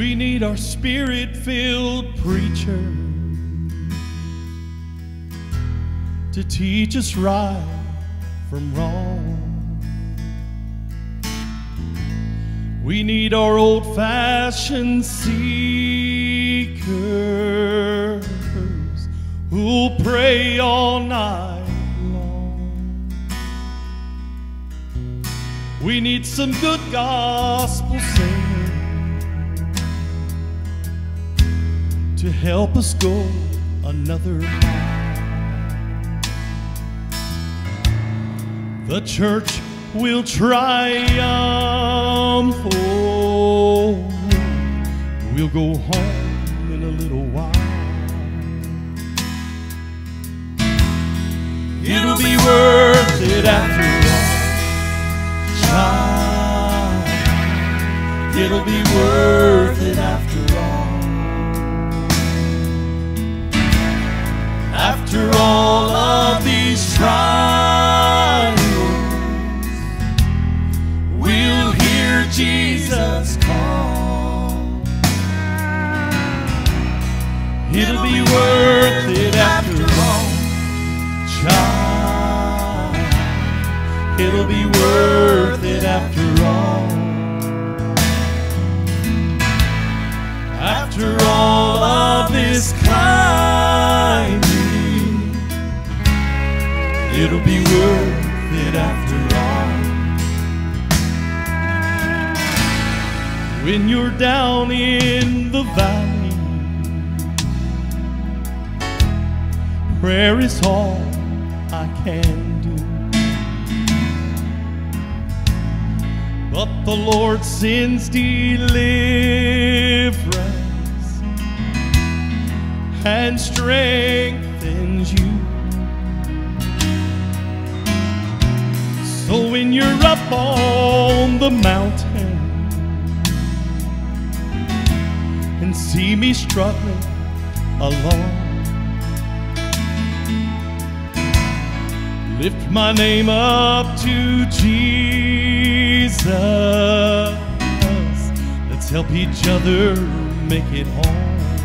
We need our spirit-filled preacher to teach us right from wrong. We need our old-fashioned seekers who'll pray all night long. We need some good gospel singing to help us go another mile. The church will triumph. Oh, we'll go home in a little while. It'll be worth it after all, child. It'll be worth it after all. After all of these trials, we'll hear Jesus call. It'll be worth it after all, child. It'll be worth it after all. After all of this climbing, it'll be worth it after all. When you're down in the valley, prayer is all I can do. But the Lord sends deliverance and strengthens you. So when you're up on the mountain and see me struggling alone, lift my name up to Jesus. Let's help each other make it home.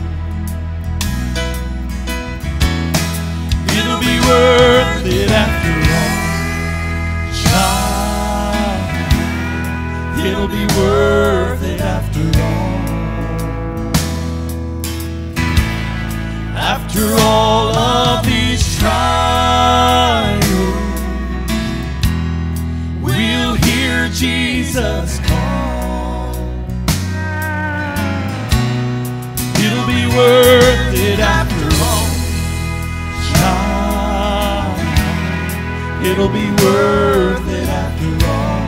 It'll be worth it after all, child. It'll be worth it after all. After all of these trials, we'll hear Jesus call. It'll be worth it after all, child. It'll be worth it after all.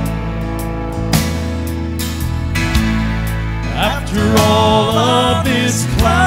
After all of this cloud,